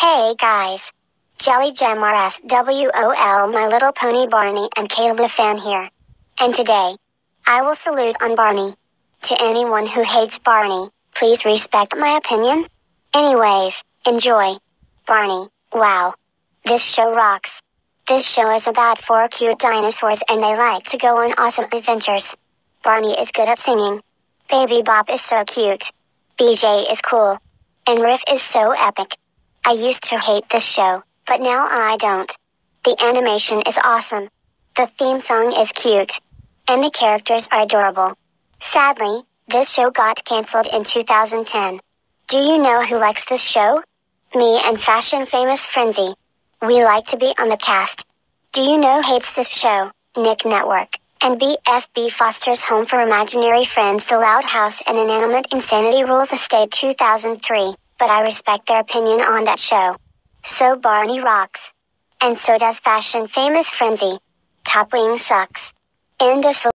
Hey guys. Jelly Jam RSWOL, My Little Pony Barney and Caleb fan here. And today, I will salute on Barney. To anyone who hates Barney, please respect my opinion. Anyways, enjoy. Barney, wow. This show rocks. This show is about 4 cute dinosaurs and they like to go on awesome adventures. Barney is good at singing. Baby Bop is so cute. BJ is cool. And Riff is so epic. I used to hate this show, but now I don't. The animation is awesome. The theme song is cute. And the characters are adorable. Sadly, this show got cancelled in 2010. Do you know who likes this show? Me and Fashion Famous Frenzy. We like to be on the cast. Do you know hates this show? Nick Network. And BFB Foster's Home for Imaginary Friends, The Loud House and Inanimate Insanity Rules Estate 2003. But I respect their opinion on that show. So Barney rocks. And so does Fashion Famous Frenzy. Top Wing sucks. End of